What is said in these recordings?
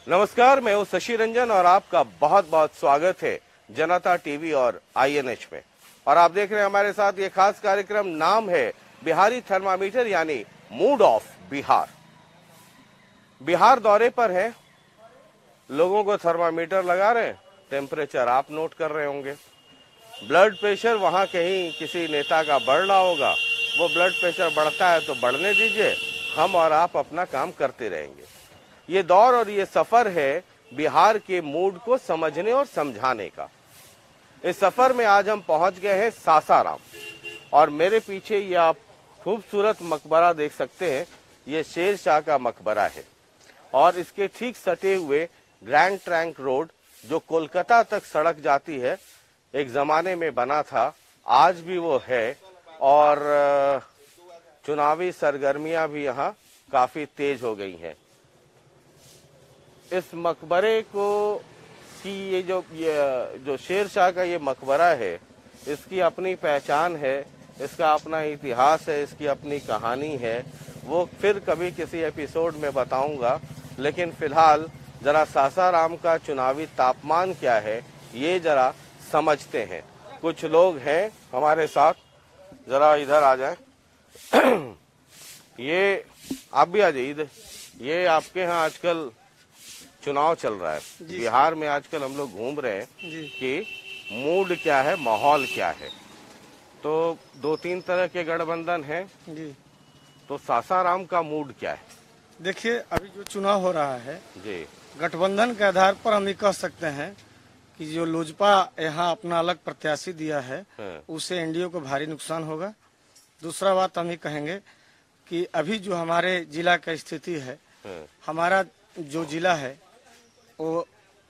नमस्कार, मैं हूं शशि रंजन और आपका बहुत बहुत स्वागत है जनता टीवी और INH में। और आप देख रहे हैं हमारे साथ ये खास कार्यक्रम, नाम है बिहारी थर्मामीटर यानी मूड ऑफ बिहार। बिहार दौरे पर है, लोगों को थर्मामीटर लगा रहे हैं, टेम्परेचर आप नोट कर रहे होंगे। ब्लड प्रेशर वहां कहीं किसी नेता का बढ़ रहा होगा, वो ब्लड प्रेशर बढ़ता है तो बढ़ने दीजिए, हम और आप अपना काम करते रहेंगे। ये दौर और ये सफर है बिहार के मूड को समझने और समझाने का। इस सफर में आज हम पहुंच गए हैं सासाराम, और मेरे पीछे ये आप खूबसूरत मकबरा देख सकते हैं, ये शेर शाह का मकबरा है। और इसके ठीक सटे हुए ग्रैंड ट्रंक रोड, जो कोलकाता तक सड़क जाती है, एक जमाने में बना था, आज भी वो है। और चुनावी सरगर्मियां भी यहाँ काफी तेज हो गई हैं। इस मकबरे को की ये जो शेर शाह का ये मकबरा है, इसकी अपनी पहचान है, इसका अपना इतिहास है, इसकी अपनी कहानी है। वो फिर कभी किसी एपिसोड में बताऊंगा, लेकिन फिलहाल जरा सासाराम का चुनावी तापमान क्या है ये जरा समझते हैं। कुछ लोग हैं हमारे साथ, जरा इधर आ जाए। ये आप भी आ जाइए इधर। ये आपके यहाँ आजकल चुनाव चल रहा है, बिहार में आजकल हम लोग घूम रहे हैं कि मूड क्या है, माहौल क्या है। तो दो तीन तरह के गठबंधन हैं जी। तो सासाराम का मूड क्या है? देखिए, अभी जो चुनाव हो रहा है जी, गठबंधन के आधार पर हम ये कह सकते हैं कि जो लोजपा यहाँ अपना अलग प्रत्याशी दिया है, उससे एनडीए को भारी नुकसान होगा। दूसरा बात हम ये कहेंगे कि अभी जो हमारे जिला की स्थिति है, हमारा जो जिला है वो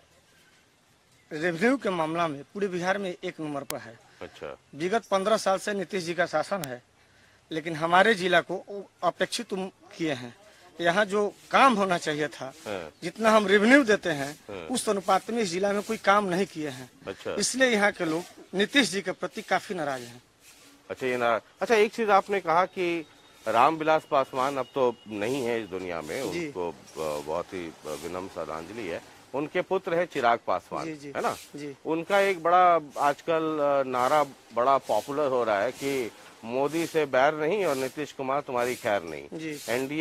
रेवेन्यू के मामला में पूरे बिहार में 1 नंबर पर है। अच्छा। विगत 15 साल से नीतीश जी का शासन है, लेकिन हमारे जिला को अपेक्षित किए हैं। यहाँ जो काम होना चाहिए था, जितना हम रेवेन्यू देते हैं, उस अनुपात में इस जिला में कोई काम नहीं किए हैं। अच्छा। इसलिए यहाँ के लोग नीतीश जी के प्रति काफी नाराज हैं। अच्छा, ये नाराज। अच्छा, एक चीज आपने कहा कि रामविलास पासवान अब तो नहीं है इस दुनिया में, उनको बहुत ही विनम्र श्रद्धांजलि है। उनके पुत्र है चिराग पासवान, है ना जी। उनका एक बड़ा आजकल नारा बड़ा पॉपुलर हो रहा है कि मोदी से बैर नहीं और नीतीश कुमार तुम्हारी खैर नहीं।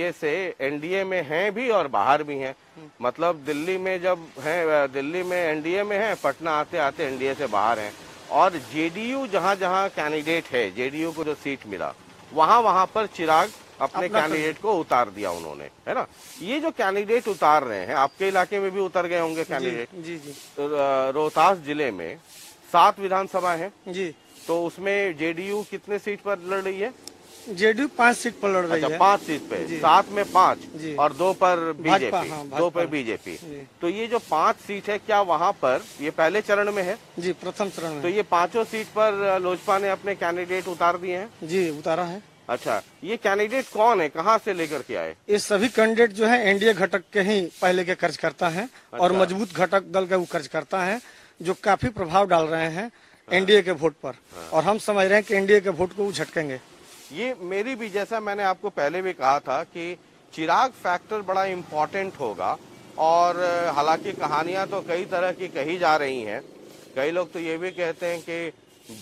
एनडीए में हैं भी और बाहर भी हैं। मतलब दिल्ली में जब हैं, दिल्ली में एनडीए में हैं, पटना आते आते एनडीए से बाहर हैं। और जेडीयू जहां जहां कैंडिडेट है, जेडीयू को जो सीट मिला, वहां पर चिराग अपने कैंडिडेट को उतार दिया उन्होंने, है ना। ये जो कैंडिडेट उतार रहे हैं, आपके इलाके में भी उतर गए होंगे कैंडिडेट। जी। रोहतास जिले में 7 विधानसभा है जी। तो उसमें जेडीयू कितने सीट पर लड़ रही है? जेडीयू 5 सीट पर लड़ रही है। 5 सीट पे, 7 में 5 और 2 पर बीजेपी। 2 पर बीजेपी। तो ये जो 5 सीट है, क्या वहाँ पर ये पहले चरण में है? जी, प्रथम चरण में। तो ये 5 सीट पर लोजपा ने अपने कैंडिडेट उतार दिए हैं? जी, उतारा है। अच्छा, ये कैंडिडेट कौन है, कहाँ से लेकर के आए? ये सभी कैंडिडेट जो है एनडीए घटक के ही पहले के कार्यकर्ता हैं। अच्छा। और मजबूत घटक दल के वो कार्यकर्ता हैं जो काफी प्रभाव डाल रहे हैं एनडीए के वोट पर। और हम समझ रहे हैं कि एनडीए के वोट को वो झटकेंगे। ये मेरी भी, जैसा मैंने आपको पहले भी कहा था कि चिराग फैक्टर बड़ा इम्पोर्टेंट होगा। और हालांकि कहानियां तो कई तरह की कही जा रही हैं। कई लोग तो ये भी कहते हैं कि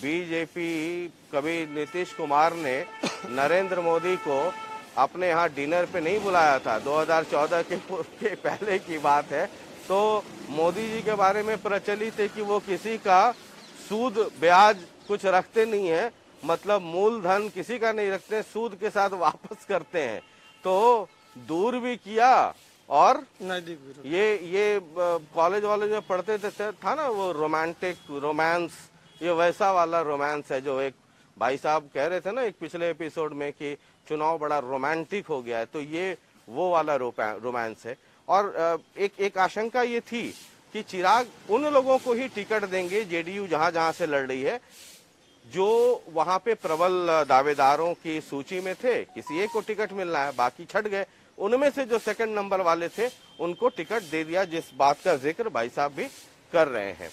बीजेपी, कभी नीतीश कुमार ने नरेंद्र मोदी को अपने यहाँ डिनर पे नहीं बुलाया था, 2014 के पहले की बात है। तो मोदी जी के बारे में प्रचलित है कि वो किसी का सूद ब्याज कुछ रखते नहीं है, मतलब मूलधन किसी का नहीं रखते, सूद के साथ वापस करते हैं। तो दूर भी किया और ये कॉलेज वाले जो पढ़ते थे था ना, वो रोमांस, ये वैसा वाला रोमांस है जो एक भाई साहब कह रहे थे ना एक पिछले एपिसोड में कि चुनाव बड़ा रोमांटिक हो गया है। तो ये वो वाला रोमांस है। और एक आशंका ये थी कि चिराग उन लोगों को ही टिकट देंगे, जेडीयू जहां जहां से लड़ रही है, जो वहां पे प्रबल दावेदारों की सूची में थे। किसी एक को टिकट मिलना है, बाकी छट गए। उनमें से जो सेकंड नंबर वाले थे उनको टिकट दे दिया, जिस बात का जिक्र भाई साहब भी कर रहे हैं।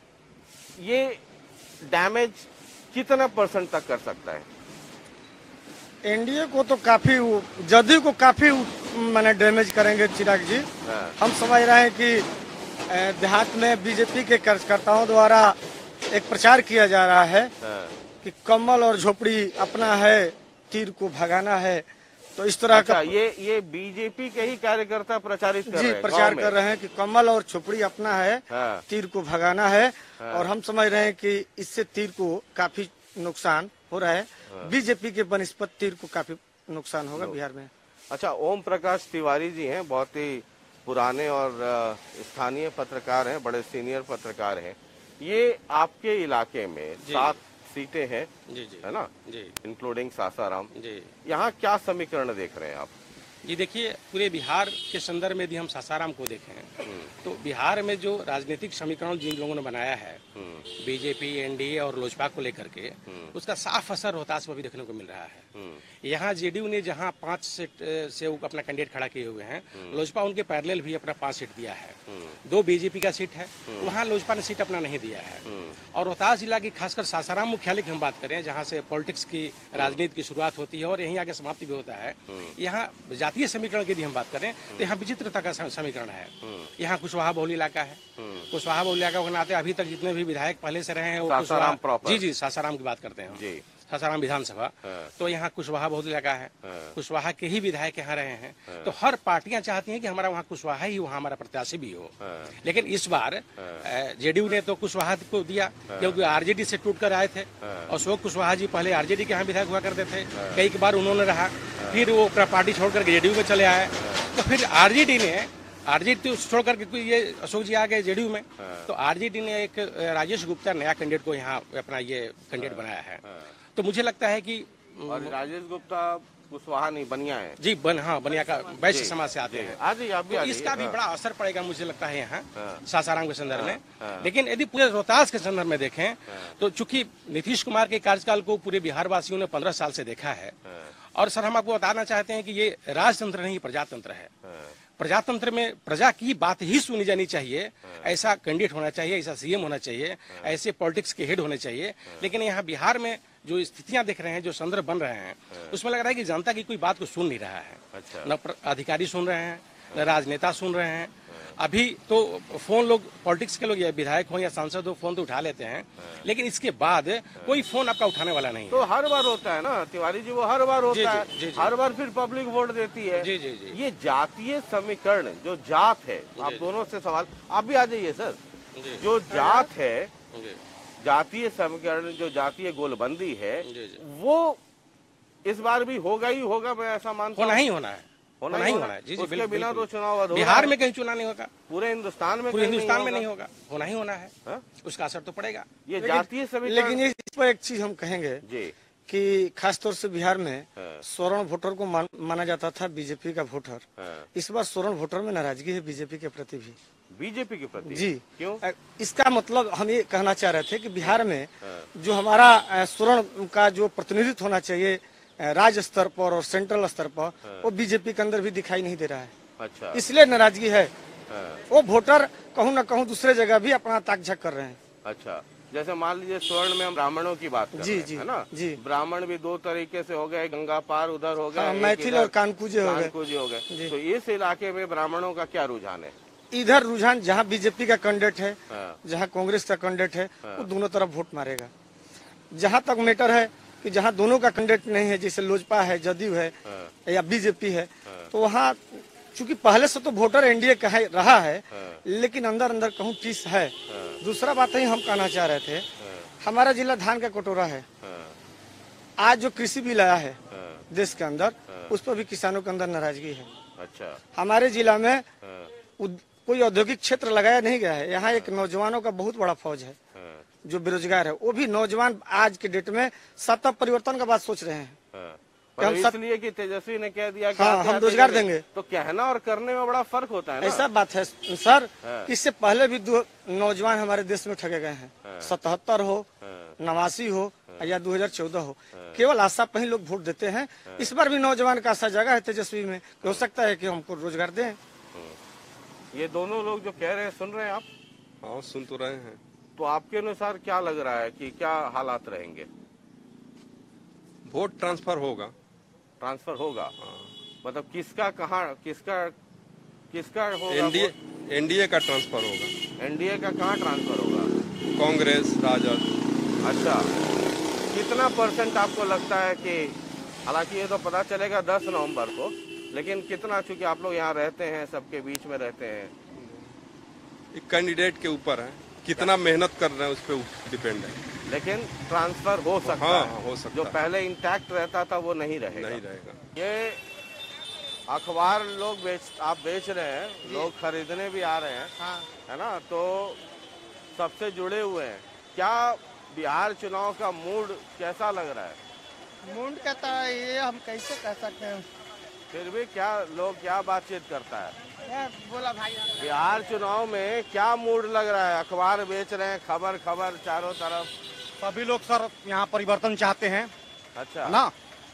ये डैमेज कितना % तक कर सकता है? एनडीए को तो काफी, जदयू को काफी मैंने डैमेज करेंगे चिराग जी। हम समझ रहे हैं कि देहात में बीजेपी के कार्यकर्ताओं द्वारा एक प्रचार किया जा रहा है कि कमल और झोपड़ी अपना है, तीर को भगाना है। तो इस तरह अच्छा, का ये बीजेपी के ही कार्यकर्ता प्रचारित कर रहे हैं, प्रचार कर रहे हैं कि कमल और झोपड़ी अपना है, तीर को भगाना है। और हम समझ रहे हैं कि इससे तीर को काफी नुकसान हो रहा है। बीजेपी के बनिस्पत तीर को काफी नुकसान होगा बिहार में। अच्छा, ओम प्रकाश तिवारी जी हैं, बहुत ही पुराने और स्थानीय पत्रकार हैं, बड़े सीनियर पत्रकार हैं। ये आपके इलाके में 7 सीटें हैं, जी जी, है ना जी, इंक्लूडिंग सासाराम जी। यहाँ क्या समीकरण देख रहे हैं आप? जी देखिए, पूरे बिहार के संदर्भ में यदि हम सासाराम को देखें तो बिहार में जो राजनीतिक समीकरण जिन लोगों ने बनाया है बीजेपी, एनडीए और लोजपा को लेकर के, उसका साफ असर रोहतास में भी देखने को मिल रहा है। यहाँ जेडीयू ने जहाँ 5 सीट से अपना कैंडिडेट खड़ा किए हुए हैं, लोजपा उनके पैरेलल भी अपना 5 सीट दिया है। 2 बीजेपी का सीट है, वहाँ लोजपा ने सीट अपना नहीं दिया है। और रोहतास जिला की खासकर सासाराम मुख्यालय की हम बात करें, जहाँ से पॉलिटिक्स की राजनीति की शुरुआत होती है और यहीं आगे समाप्ति भी होता है, यहाँ जातीय समीकरण की यदि हम बात करें तो यहाँ विचित्रता का समीकरण है। यहाँ कुशवाहा बहुल इलाका है। कुशवाहा बहुल इलाका के नाते अभी तक जितने भी विधायक पहले से रहे हैं वो सासाराम प्रॉपर। जी, सासाराम की बात करते हैं, सासाराम विधानसभा। तो यहाँ कुशवाहा बहुत इलाका है, कुशवाहा के ही विधायक यहाँ रहे हैं। तो हर पार्टियां चाहती हैं कि हमारा वहाँ कुशवाहा ही, वहाँ हमारा प्रत्याशी भी हो। लेकिन इस बार जेडीयू ने तो कुशवाहा को दिया क्योंकि आरजेडी से टूट कर आए थे। अशोक कुशवाहा जी पहले आरजेडी के यहाँ विधायक हुआ करते थे, कई बार उन्होंने रहा, फिर वो पार्टी छोड़कर जेडीयू में चले आए। तो फिर आरजेडी तो छोड़ करके ये अशोक जी आ गए जेडीयू में। तो आरजेडी ने एक राजेश गुप्ता नया कैंडिडेट को यहाँ अपना ये कैंडिडेट बनाया है। तो मुझे लगता है कि और राजेश गुप्ता कुशवाहा नहीं, बनिया है जी, बनिया का वैश्य समाज से आते हैं। आज ही आप भी तो इसका भी बड़ा असर पड़ेगा मुझे लगता है यहाँ सासाराम के संदर्भ में। लेकिन यदि पूरे रोहतास के संदर्भ में देखें तो चूंकि नीतीश कुमार के कार्यकाल को पूरे बिहार वासियों ने 15 साल से देखा है। और सर, हम आपको बताना चाहते हैं कि ये राजतंत्र नहीं, प्रजातंत्र है। प्रजातंत्र में प्रजा की बात ही सुनी जानी चाहिए। ऐसा कैंडिडेट होना चाहिए, ऐसा सीएम होना चाहिए, ऐसे पॉलिटिक्स के हेड होने चाहिए। लेकिन यहाँ बिहार में जो स्थितियां देख रहे हैं, जो संदर्भ बन रहे हैं, उसमें लग रहा है कि जनता की कोई बात को सुन नहीं रहा है। अच्छा। न अधिकारी सुन रहे हैं, न राजनेता सुन रहे हैं। अभी तो फोन लोग, पॉलिटिक्स के लोग या विधायक हो या सांसद हो, फोन तो उठा लेते हैं, लेकिन इसके बाद कोई फोन आपका उठाने वाला नहीं है। तो हर बार होता है ना तिवारी जी, वो हर बार होता है। हर बार फिर पब्लिक वोट देती है। जी जी जी। ये जातीय समीकरण जो जात है, आप दोनों से सवाल, आप भी आ जाइए सर। जो जात है, जातीय समीकरण, जो जातीय गोलबंदी है, वो इस बार भी होगा ही होगा, मैं ऐसा मानता हूँ। होना ही होना है, होना ही होना है। जी जी, उसके बिना तो चुनाव बिहार में कहीं चुनाव नहीं होगा, पूरे हिंदुस्तान में नहीं होगा। होना ही होना है, उसका असर तो पड़ेगा। ये जातीय समीकरण। लेकिन इस पर एक चीज हम कहेंगे जी कि खासतौर से बिहार में स्वर्ण वोटर को माना जाता था बीजेपी का वोटर। इस बार स्वर्ण वोटर में नाराजगी है बीजेपी के प्रति भी। बीजेपी के प्रति? जी। क्यों? इसका मतलब हम ये कहना चाह रहे थे कि बिहार में जो हमारा स्वर्ण का जो प्रतिनिधित्व होना चाहिए राज्य स्तर पर और सेंट्रल स्तर पर, वो बीजेपी के अंदर भी दिखाई नहीं दे रहा है। अच्छा। इसलिए नाराजगी है। वो वोटर कहूँ न कहूँ दूसरे जगह भी अपना ताकझक कर रहे हैं। अच्छा, जैसे मान लीजिए स्वर्ण में हम ब्राह्मणों की बात कर रहे हैं, है ना जी। ब्राह्मण भी 2 तरीके से हो गए, गंगा पार उधर हो गए, मैथिल और कानकुजे हो गए। तो इस इलाके में ब्राह्मणों का क्या रुझान है? इधर रुझान जहाँ बीजेपी का कैंडिडेट है, जहाँ कांग्रेस का कैंडिडेट है, वो दोनों तरफ वोट मारेगा। जहाँ तक मैटर है कि जहाँ दोनों का कैंडिडेट नहीं है, जैसे लोजपा है, जदयू है या बीजेपी है, तो वहाँ चूंकि पहले से तो वोटर एनडीए का रहा है, लेकिन अंदर अंदर कहूँ पीस है। दूसरा बात ही हम कहना चाह रहे थे, हमारा जिला धान का कटोरा है। आज जो कृषि बिल आया है देश के अंदर, उस पर भी किसानों के अंदर नाराजगी है। अच्छा। हमारे जिला में कोई औद्योगिक क्षेत्र लगाया नहीं गया है। यहाँ एक नौजवानों का बहुत बड़ा फौज है जो बेरोजगार है। वो भी नौजवान आज के डेट में सत्ता परिवर्तन का बात सोच रहे हैं। हम इसलिए कि तेजस्वी ने कह दिया कि हम रोजगार देंगे, तो कहना और करने में बड़ा फर्क होता है ना? ऐसा बात है सर। इससे पहले भी 2 नौजवान हमारे देश में ठगे गए हैं। 77 हो, 89 हो या 2014 हो, केवल आशा पर ही लोग वोट देते हैं। इस बार भी नौजवान का आशा जगह है तेजस्वी में, हो सकता है कि हमको रोजगार दें। ये दोनों लोग जो कह रहे हैं, सुन रहे हैं आप? हाँ, सुन तो रहे हैं। तो आपके अनुसार क्या लग रहा है कि क्या हालात रहेंगे? वोट ट्रांसफर होगा। ट्रांसफर होगा? मतलब किसका होगा? एनडीए का ट्रांसफर होगा। एनडीए का कहाँ ट्रांसफर होगा? कांग्रेस, राजद। अच्छा, कितना % आपको लगता है कि, हालांकि ये तो पता चलेगा 10 नवंबर को, लेकिन कितना, चूंकि आप लोग यहाँ रहते हैं, सबके बीच में रहते हैं, एक कैंडिडेट के ऊपर है, कितना मेहनत कर रहे हैं उस पर डिपेंड है। लेकिन ट्रांसफर हो सकता हाँ, है। हो सकता जो है। पहले इंटैक्ट रहता था वो नहीं रहेगा। ये अखबार आप बेच रहे हैं, लोग खरीदने भी आ रहे हैं, हाँ। है ना, तो सबसे जुड़े हुए हैं। क्या बिहार चुनाव का मूड कैसा लग रहा है? मूड कहता है, ये हम कैसे कह सकते हैं। फिर भी क्या बातचीत करता है? बोला भाई, बिहार चुनाव में क्या मूड लग रहा है? अखबार बेच रहे हैं, खबर चारों तरफ। सभी लोग सर यहाँ परिवर्तन चाहते हैं। अच्छा ना,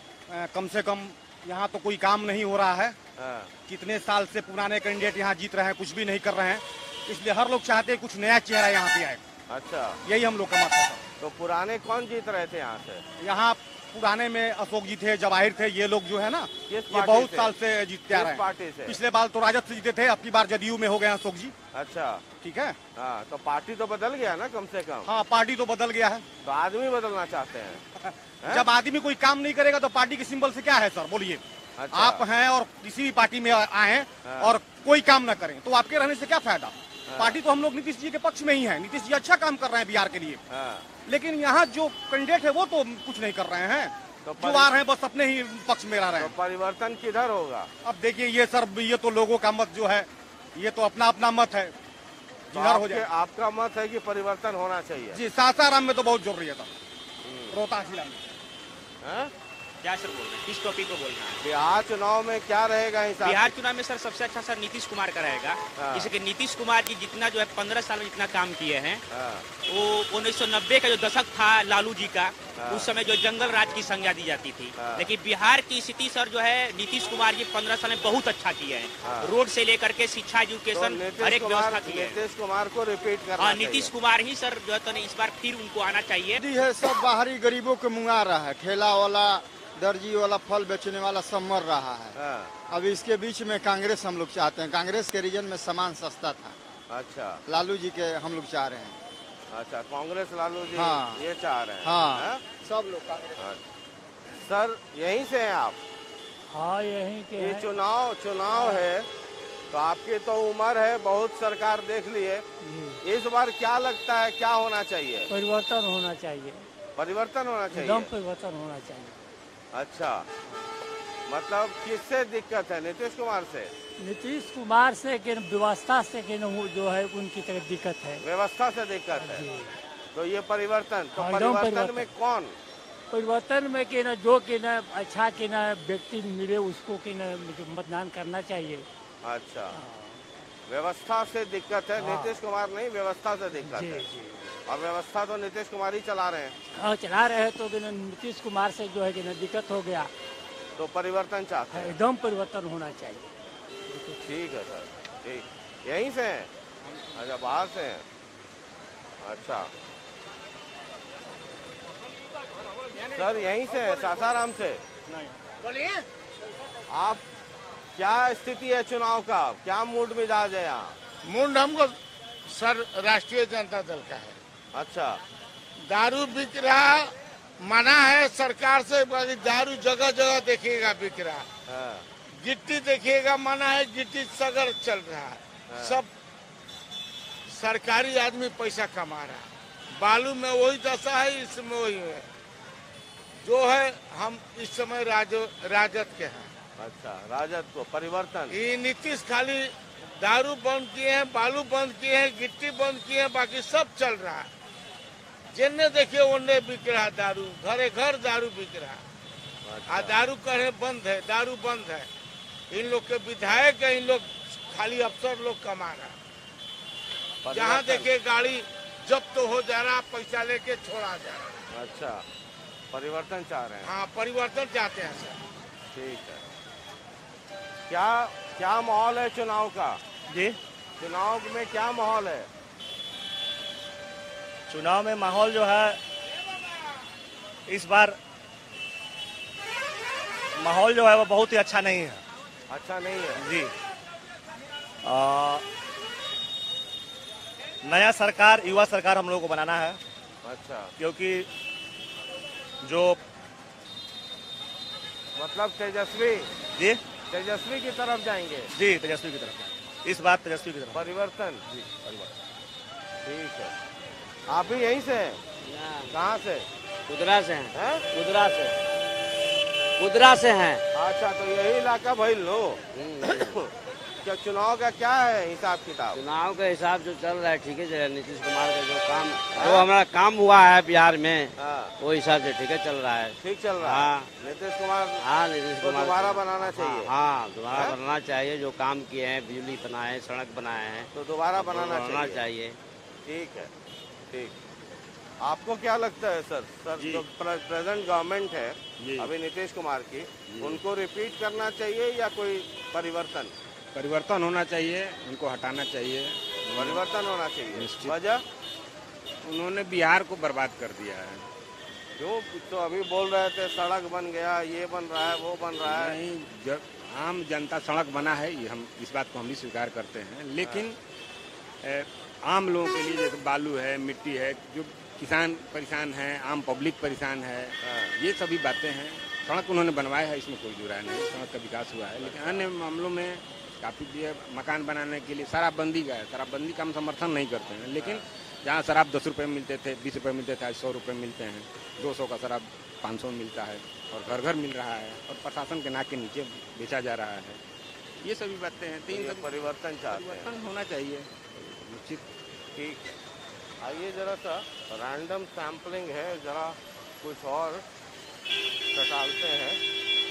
कम से कम यहाँ तो कोई काम नहीं हो रहा है। हाँ। कितने साल से पुराने कैंडिडेट यहाँ जीत रहे हैं, कुछ भी नहीं कर रहे हैं, इसलिए हर लोग चाहते हैं कुछ नया चेहरा यहाँ पे आए। अच्छा, यही हम लोग का मत है। तो पुराने कौन जीत रहे थे यहाँ से? यहाँ पुराने में अशोक जी थे, जवाहिर थे, ये लोग जो है ना, किस ये पार्टी बहुत से? साल से जीतते आ रहे किस पार्टी से? हैं। पिछले बार तो राजद से जीते थे, अब की बार जदयू में हो गए अशोक जी। अच्छा, ठीक है। हाँ, तो पार्टी तो बदल गया ना कम से कम। हाँ, पार्टी तो बदल गया है। तो आदमी बदलना चाहते हैं। जब आदमी कोई काम नहीं करेगा तो पार्टी के सिंबल से क्या है सर, बोलिए। अच्छा। आप हैं और किसी भी पार्टी में आए हैं और कोई काम न करें तो आपके रहने से क्या फायदा? पार्टी तो हम लोग नीतीश जी के पक्ष में ही है, नीतीश जी अच्छा काम कर रहे हैं बिहार के लिए। लेकिन यहाँ जो कैंडिडेट है वो तो कुछ नहीं कर रहे हैं, तो जो आ रहे हैं बस अपने ही पक्ष में रह रहे हैं। तो परिवर्तन किधर होगा? अब देखिए ये सर, ये तो लोगों का मत जो है, ये तो अपना अपना मत है, तो जिधर हो जाए। आपका मत है कि परिवर्तन होना चाहिए? जी, सासाराम में तो बहुत जरूरी है सर, रोहतास जिला में। हाँ? क्या सर बोल रहे हैं, किस टॉपिक को बोल रहे हैं? बिहार चुनाव में क्या रहेगा हिसाब? बिहार चुनाव में सर सबसे अच्छा सर नीतीश कुमार का रहेगा। जैसे कि नीतीश कुमार जी जितना जो है 15 साल में जितना काम किए हैं, वो 1990 का जो दशक था लालू जी का, उस समय जो जंगल राज की संज्ञा दी जाती थी। लेकिन बिहार की स्थिति सर जो है नीतीश कुमार जी 15 साल में बहुत अच्छा किए हैं। रोड से लेकर के शिक्षा, एजुकेशन, हर एक व्यवस्था की है। नीतीश कुमार को रिपीट करना चाहिए। नीतीश कुमार ही सर जो है इस बार फिर उनको आना चाहिए। है सब बाहरी गरीबों को मुंगा रहा है, ठेला वाला, दर्जी वाला, फल बेचने वाला सब मर रहा है। अब इसके बीच में कांग्रेस हम लोग चाहते हैं। कांग्रेस के रीजन में सामान सस्ता था। अच्छा, लालू जी के हम लोग चाह रहे हैं। अच्छा, कांग्रेस लालू जी, हाँ। ये चाह रहे हैं। हाँ, सब लोग कांग्रेस। सर यहीं से हैं आप? हाँ, यहीं के ये हैं। चुनाव है, तो आपकी तो उम्र है, बहुत सरकार देख लिए, इस बार क्या लगता है क्या होना चाहिए? परिवर्तन होना चाहिए, परिवर्तन होना एकदम चाहिए। परिवर्तन होना चाहिए। अच्छा, मतलब किससे दिक्कत है? नीतीश कुमार से? नीतीश कुमार से कि व्यवस्था से कि वो जो है उनकी तरफ दिक्कत है। व्यवस्था से दिक्कत है। जी। तो ये परिवर्तन, तो हाँ, एकदम परिवर्तन में कौन? परिवर्तन में कि न जो कि न अच्छा कि न व्यक्ति मिले उसको कि न मतदान करना चाहिए। अच्छा, व्यवस्था से दिक्कत है। हाँ। नीतीश कुमार नहीं, व्यवस्था से दिक्कत जी है। जी। और व्यवस्था तो नीतीश कुमार ही चला रहे हैं। हाँ, चला रहे तो कि न नीतीश कुमार से जो है कि न दिक्कत हो गया, तो परिवर्तन चाहते हैं। एकदम परिवर्तन होना चाहिए। ठीक है सर, ठीक। यहीं से हैं? अच्छा, बाहर से हैं। अच्छा सर, यहीं से हैं, सासाराम से? बोलिए। आप, क्या स्थिति है चुनाव का? क्या मूड मिजाज है यहाँ? मूड हमको सर राष्ट्रीय जनता दल का है। अच्छा, दारू बिक रहा, मना है सरकार से, दारू जगह जगह देखिएगा बिक रहा। हाँ। गिट्टी देखिएगा, मना है, गिट्टी सगर चल रहा है। सब सरकारी आदमी पैसा कमा रहा है। बालू में वही दशा है, इसमें वही है जो है। हम इस समय राजद के हैं। अच्छा, राजद को परिवर्तन। ये नीतीश खाली दारू बंद किए हैं, बालू बंद किए हैं, गिट्टी बंद किए हैं, बाकी सब चल रहा है। जिन्ने देखिए उन्ने बिक रहा दारू, घरे घर दारू बिक रहा है। अच्छा। दारू कहे बंद है, दारू बंद है। इन लोग के विधायक है, इन लोग खाली अफसर लोग कमा रहा है। जहाँ देखिए गाड़ी जब्त तो हो जा रहा, पैसा लेके छोड़ा जा रहा। अच्छा, परिवर्तन चाह रहे हैं। हाँ, परिवर्तन चाहते हैं सर। ठीक है। क्या माहौल है चुनाव का? जी, चुनाव में क्या माहौल है? चुनाव में माहौल जो है इस बार माहौल जो है वो बहुत ही अच्छा नहीं है। अच्छा नहीं है जी। नया सरकार, युवा सरकार हम लोगों को बनाना है। अच्छा, क्योंकि जो मतलब तेजस्वी जी तेजस्वी की तरफ जाएंगे। जी तेजस्वी की तरफ, इस बात तेजस्वी की तरफ। परिवर्तन, जी परिवर्तन। ठीक है। आप भी यहीं से हैं? कहाँ से? कुदरा से हैं। हैं? कुदरा से हैं। अच्छा, तो यही इलाका भाई लो। क्या चुनाव का क्या है हिसाब किताब? चुनाव के हिसाब जो चल रहा है ठीक है, चल नीतीश कुमार का जो काम, जो हमारा काम हुआ है बिहार में, वो हिसाब से ठीक है चल रहा है। ठीक चल रहा है। हाँ। नीतीश कुमार, हाँ नीतीश तो कुमार दोबारा बनाना चाहिए। हाँ दोबारा बनाना चाहिए। जो काम किए हैं, बिजली बनाए, सड़क बनाए हैं, तो दोबारा बनाना चाहिए। ठीक है, ठीक। आपको क्या लगता है सर? जो प्रेजेंट गवर्नमेंट है अभी नीतीश कुमार की, उनको रिपीट करना चाहिए या कोई परिवर्तन? परिवर्तन होना चाहिए, उनको हटाना चाहिए। परिवर्तन होना चाहिए। वजह? उन्होंने बिहार को बर्बाद कर दिया है। जो तो अभी बोल रहे थे सड़क बन गया, ये बन रहा है, वो बन रहा है। नहीं, जब आम जनता सड़क बना है, ये हम इस बात को हम भी स्वीकार करते हैं, लेकिन आम लोगों के लिए जैसे बालू है, मिट्टी है, जो किसान परेशान है, आम पब्लिक परेशान है, ये सभी बातें हैं। सड़क उन्होंने बनवाया है, इसमें कोई जुड़ा नहीं, सड़क का विकास हुआ है। लेकिन अन्य मामलों में काफ़ी मकान बनाने के लिए शराबबंदी का है। शराबबंदी का हम समर्थन नहीं करते हैं, लेकिन जहाँ शराब 10 रुपये मिलते थे, 20 रुपये मिलते थे, आज 100 रुपये मिलते हैं। 200 का शराब 500 मिलता है और घर घर मिल रहा है और प्रशासन के नाक के नीचे बेचा जा रहा है। ये सभी बातें हैं। तीन परिवर्तन परिवर्तन होना चाहिए निश्चित। ठीक। आइए जरा सा रैंडम सैम्पलिंग है, जरा कुछ और टटालते हैं।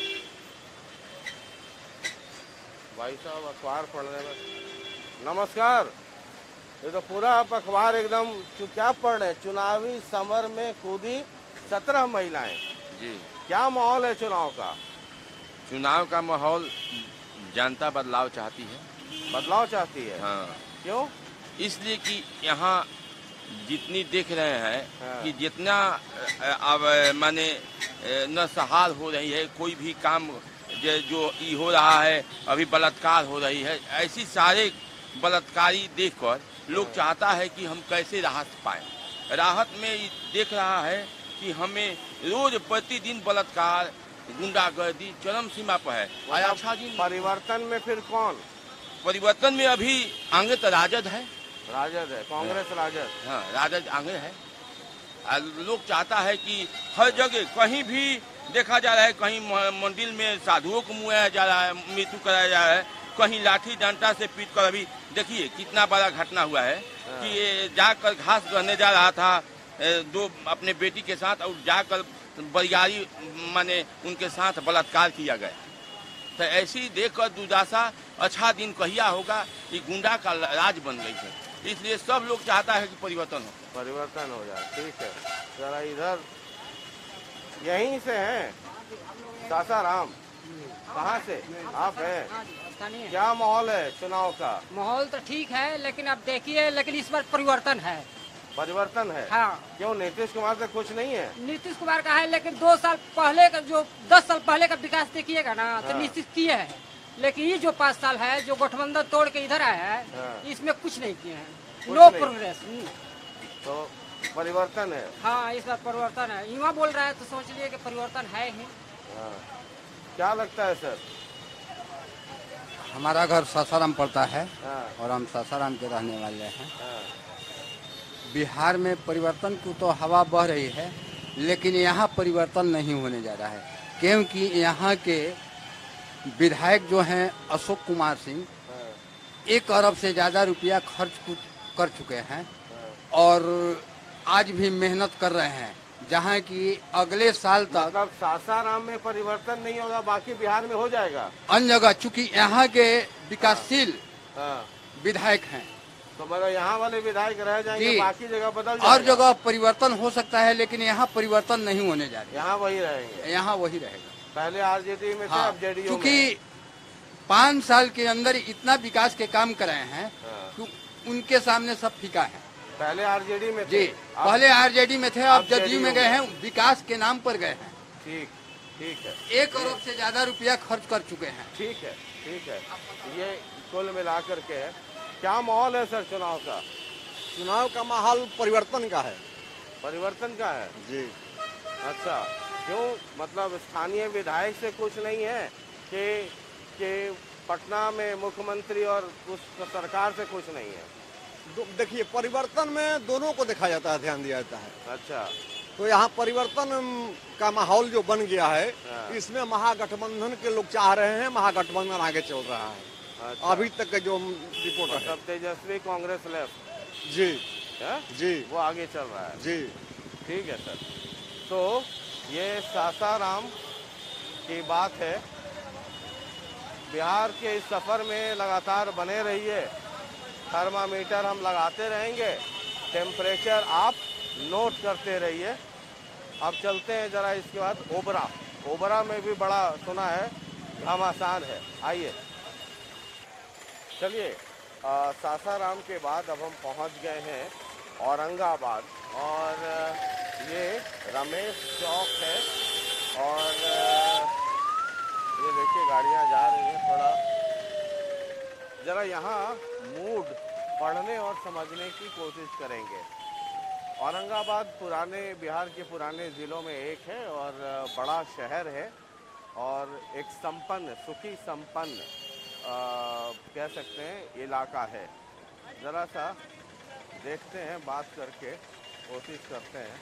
भाई साहब अखबार पढ़ने में, नमस्कार। ये तो पूरा आप अखबार एकदम क्या पढ़ रहे हैं? चुनावी समर में कूदी 17 महिलाएं। जी, क्या माहौल है चुनाव का? चुनाव का माहौल, जनता बदलाव चाहती है। बदलाव चाहती है? हाँ। क्यों? इसलिए कि यहाँ जितनी देख रहे हैं कि जितना अब माने नसहाल हो रही है, कोई भी काम जो ई हो रहा है, अभी बलात्कार हो रही है, ऐसी सारे बलात्कारी देखकर लोग चाहता है कि हम कैसे राहत पाएं। राहत में देख रहा है कि हमें रोज प्रतिदिन बलात्कार, गुंडागर्दी चरम सीमा पर है। अच्छा जी, परिवर्तन में फिर कौन? परिवर्तन में अभी आगे तो राजद है। राजद है, कांग्रेस राजद। हाँ, राजद आगे है। लोग चाहता है कि हर जगह कहीं भी देखा जा रहा है, कहीं मंदिर में साधुओं को मुआया जा रहा है, मृत्यु कराया जा रहा है, कहीं लाठी डंडा से पीट कर। अभी देखिए कितना बड़ा घटना हुआ है कि ये जाकर घास गहने जा रहा था दो अपने बेटी के साथ, और जाकर बरियारी माने उनके साथ बलात्कार किया गया। तो ऐसी देखकर दुर्दशा, अच्छा दिन कहिया होगा कि गुंडा का राज बन गई है। इसलिए सब लोग चाहता है कि परिवर्तन हो, परिवर्तन हो जाए। ठीक है, जरा इधर यहीं से हैं सासाराम, कहाँ से आप हैं? क्या माहौल है चुनाव का? माहौल तो ठीक है, लेकिन अब देखिए, लेकिन इस बार परिवर्तन है। परिवर्तन है? हाँ। क्यों, नीतीश कुमार से कुछ नहीं है? नीतीश कुमार का है, लेकिन 2 साल पहले का, जो 10 साल पहले का विकास देखिएगा ना, तो नीतीश किए हैं। लेकिन ये जो 5 साल है, जो गठबंधन तोड़ के इधर आया है, इसमें कुछ नहीं किए हैं। No progress. तो परिवर्तन है? हाँ, इस बार परिवर्तन है। युवा बोल रहा है तो सोच लिए कि परिवर्तन है ही। क्या लगता है सर? हमारा घर सासाराम पड़ता है और हम सासाराम के रहने वाले हैं। बिहार में परिवर्तन की तो हवा बह रही है, लेकिन यहाँ परिवर्तन नहीं होने जा रहा है, क्योंकि यहाँ के विधायक जो हैं अशोक कुमार सिंह 1 अरब से ज़्यादा रुपया खर्च कर चुके हैं और आज भी मेहनत कर रहे हैं, जहाँ की अगले साल तक। मतलब सासाराम में परिवर्तन नहीं होगा, बाकी बिहार में हो जाएगा अन्य जगह, चूंकि यहाँ के विकासशील विधायक हैं, तो मतलब यहाँ वाले विधायक रह जाएंगे, बाकी जगह बदल जाएगा। और जगह परिवर्तन हो सकता है, लेकिन यहाँ परिवर्तन नहीं होने जा रहा। यहाँ वही रहेंगे? यहाँ वही रहेगा। पहले आरजेडी में थे, अब जेडीयू में। क्योंकि 5 साल के अंदर इतना विकास के काम कराए हैं कि उनके सामने सब फीका है। पहले आरजेडी में थे? जी, पहले आरजेडी में थे, अब जदयू में गए हैं, विकास के नाम पर गए हैं। ठीक, ठीक है। 1 अरब से ज्यादा रुपया खर्च कर चुके हैं। ठीक है, ठीक है, ये कुल मिलाकर के है। क्या माहौल है सर चुनाव का? चुनाव का माहौल परिवर्तन का है। परिवर्तन का है जी। अच्छा, क्यों? मतलब स्थानीय विधायक से कुछ नहीं है कि पटना में मुख्यमंत्री और उस सरकार से कुछ नहीं है? देखिए, परिवर्तन में दोनों को देखा जाता है, ध्यान दिया जाता है। अच्छा, तो यहाँ परिवर्तन का माहौल जो बन गया है, इसमें महागठबंधन के लोग चाह रहे हैं, महागठबंधन आगे चल रहा है। अच्छा। अभी तक का जो रिपोर्ट है, मतलब तेजस्वी कांग्रेस लेफ्ट जी है? जी, वो आगे चल रहा है जी। ठीक है सर। तो ये सासाराम की बात है। बिहार के इस सफर में लगातार बने रहिए, थर्मामीटर हम लगाते रहेंगे, टेम्परेचर आप नोट करते रहिए। अब चलते हैं जरा इसके बाद ओबरा में भी बड़ा सुना है घमासान है। आइए चलिए, सासाराम के बाद अब हम पहुंच गए हैं औरंगाबाद और ये रमेश चौक है और ये देखिए गाड़ियां जा रही हैं। थोड़ा जरा यहाँ मूड पढ़ने और समझने की कोशिश करेंगे। औरंगाबाद पुराने बिहार के पुराने ज़िलों में एक है और बड़ा शहर है और एक संपन्न, सुखी संपन्न कह सकते हैं इलाका है। ज़रा सा देखते हैं, बात करके कोशिश करते हैं।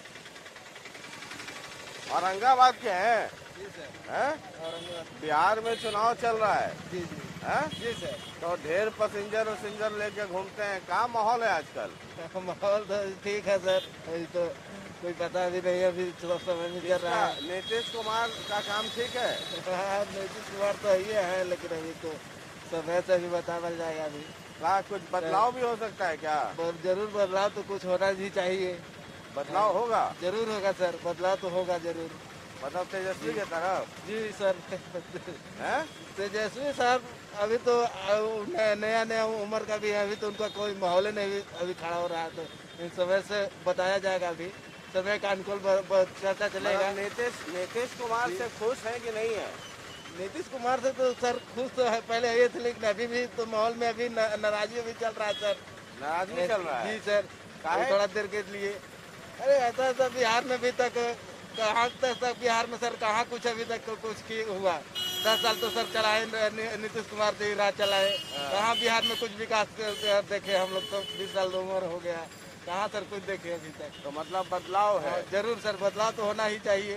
औरंगाबाद के हैं? जी सर। हैं? बिहार में चुनाव चल रहा है? जी जी। हैं? जी सर। तो ढेर पैसेंजर लेके घूमते हैं, क्या माहौल है आजकल? माहौल तो ठीक है सर, अभी तो कोई पता भी नहीं है, अभी समय में चल रहा है। नीतीश कुमार का काम ठीक है? हाँ, नीतीश कुमार तो ये है, लेकिन अभी तो समय से भी बता मिल जाएगा। अभी क्या कुछ बदलाव भी हो सकता है क्या? जरूर बदलाव तो कुछ होना ही चाहिए। बदलाव होगा? जरूर होगा सर, बदलाव तो होगा जरूर। मतलब तेजस्वी के तरफ? जी सर। तेजस्वी साहब अभी तो नया उम्र का भी है, अभी तो उनका कोई माहौल नहीं अभी खड़ा हो रहा है, तो इन समय से बताया जाएगा। अभी समय का अनुकूल चर्चा चलेगा। नीतीश कुमार से खुश है कि नहीं है? नीतीश कुमार से तो सर खुश तो है, पहले ये थे, लेकिन अभी भी तो माहौल में अभी नाराजगी भी चल रहा है सर। नाराजगी चल रहा है? जी सर, थोड़ा देर के लिए। अरे ऐसा बिहार में अभी तक कहाँ तक बिहार में सर कहाँ कुछ अभी तक कुछ हुआ। 10 साल तो सर चलाए नीतीश कुमार जी, राज चलाए। कहाँ बिहार में कुछ विकास देखे हम लोग? तो 20 साल उम्र हो गया, कहाँ सर कुछ देखे अभी तक? तो मतलब बदलाव है? जरूर सर, बदलाव तो होना ही चाहिए।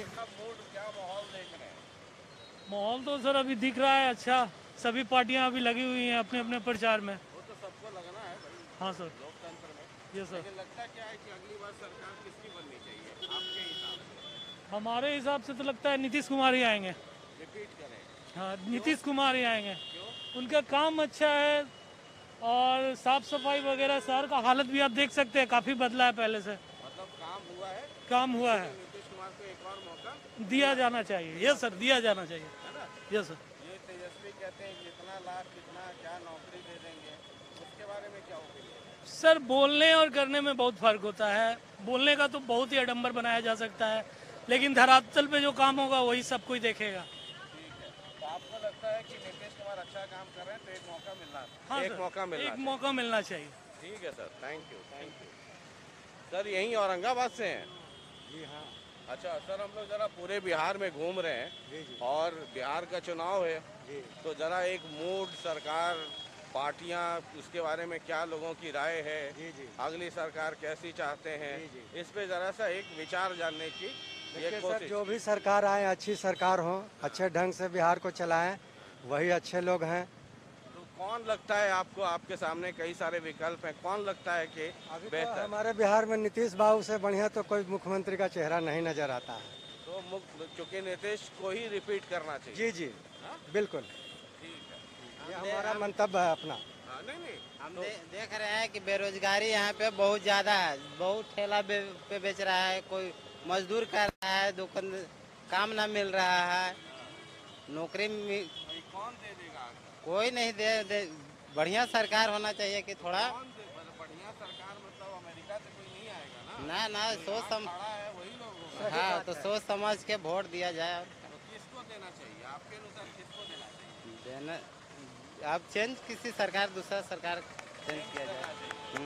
माहौल तो सर अभी दिख रहा है अच्छा, सभी पार्टियां अभी लगी हुई हैं अपने अपने प्रचार में। वो तो सबको लगना है भाई। हाँ सर, लोकतंत्र में। ये सर। लेकिन लगता क्या है कि अगली बार सरकार किसकी बननी चाहिए आपके हिसाब से? हमारे हिसाब से तो लगता है नीतीश कुमार ही आएंगे। रिपीट करें। हाँ, नीतीश कुमार ही आएंगे। उनका काम अच्छा है और साफ सफाई वगैरह शहर का हालत भी आप देख सकते हैं, काफी बदला है पहले से। मतलब काम हुआ है? काम हुआ है। नीतीश कुमार को एक और मौका दिया जाना चाहिए। ये सर, दिया जाना चाहिए। ये सर। ये तेजस्वी कहते हैं कितना लाख कितना क्या नौकरी दे देंगे, उसके बारे में क्या ओपिनियन? सर बोलने और करने में बहुत फर्क होता है। बोलने का तो बहुत ही आडंबर बनाया जा सकता है, लेकिन धरातल पे जो काम होगा वही सब कोई देखेगा। ठीक है, तो आपको लगता है कि नीतीश कुमार अच्छा काम कर रहे हैं तो एक मौका मिलना? हाँ एक मौका मिलना एक मौका मिलना चाहिए। ठीक है सर, थैंक यू। सर यहीं औरंगाबाद से हैं? जी हाँ। अच्छा सर, हम लोग जरा पूरे बिहार में घूम रहे हैं और बिहार का चुनाव है, तो जरा एक मूड, सरकार, पार्टियां, उसके बारे में क्या लोगों की राय है, अगली सरकार कैसी चाहते हैं, इस पे जरा सा एक विचार जानने की ये कोशिश। सर जो भी सरकार आए, अच्छी सरकार हो, अच्छे ढंग से बिहार को चलाएं, वही अच्छे लोग हैं। तो कौन लगता है आपको, आपके सामने कई सारे विकल्प हैं, कौन लगता है कि बेहतर? तो हमारे बिहार में नीतीश बाबू से बढ़िया तो कोई मुख्यमंत्री का चेहरा नहीं नजर आता है। तो चूंकि नीतीश को ही रिपीट करना चाहिए? जी जी, बिल्कुल। ठीक है, ये हमारा मंतव्य है अपना। नहीं हम देख रहे हैं कि बेरोजगारी यहाँ पे बहुत ज्यादा है। बहुत ठेला पे बेच रहा है, कोई मजदूर कर रहा है, दुकान काम ना मिल रहा है, नौकरी कौन दे देगा? कोई नहीं दे। बढ़िया सरकार होना चाहिए कि थोड़ा बढ़िया सरकार, मतलब अमेरिका से कोई नहीं आएगा ना? सोच वही लोग। हाँ, तो सोच समझ के वोट दिया जाए। तो किसको देना चाहिए आपके अनुसार, किसको देना चाहिए? अब चेंज किसी सरकार दूसरा सरकार चेंज किया जाए।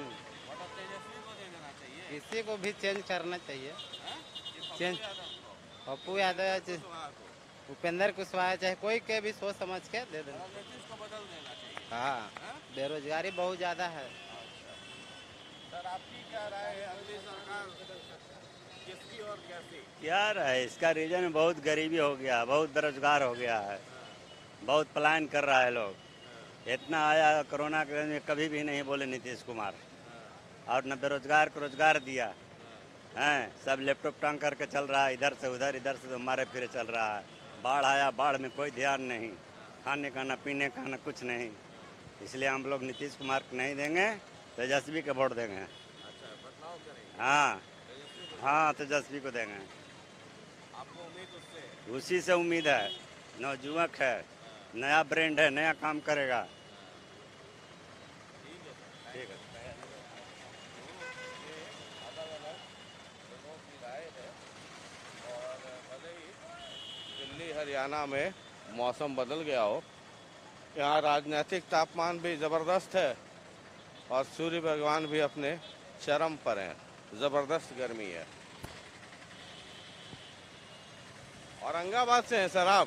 किसी को भी चेंज करना चाहिए। चेंज पप्पू यादव, उपेंद्र कुशवाहा, चाहे कोई के भी सोच समझ के दे देना। हाँ, बेरोजगारी बहुत ज्यादा है। सर आपकी क्या राय है, अगली सरकार किसकी और कैसी? क्या है इसका रीजन? बहुत गरीबी हो गया, बहुत बेरोजगार हो गया है, बहुत पलायन कर रहा है लोग। इतना आया कोरोना के में कभी भी नहीं बोले नीतीश कुमार, और न बेरोजगार को रोजगार दिया हैं। सब लैपटॉप टांग करके चल रहा है, इधर से उधर, इधर से मारे फिरे चल रहा है। बाढ़ आया, बाढ़ में कोई ध्यान नहीं, खाने का ना पीने का ना कुछ नहीं। इसलिए हम लोग नीतीश कुमार को नहीं देंगे, तेजस्वी के वोट देंगे। हाँ हाँ, तेजस्वी को देंगे। आपको उम्मीद उससे? उसी से उम्मीद है। नौजुवक है, नया ब्रांड है, नया काम करेगा। ठीक है। दिल्ली हरियाणा में मौसम बदल गया हो, यहाँ राजनीतिक तापमान भी ज़बरदस्त है और सूर्य भगवान भी अपने चरम पर हैं। ज़बरदस्त गर्मी है। औरंगाबाद से हैं सर आप?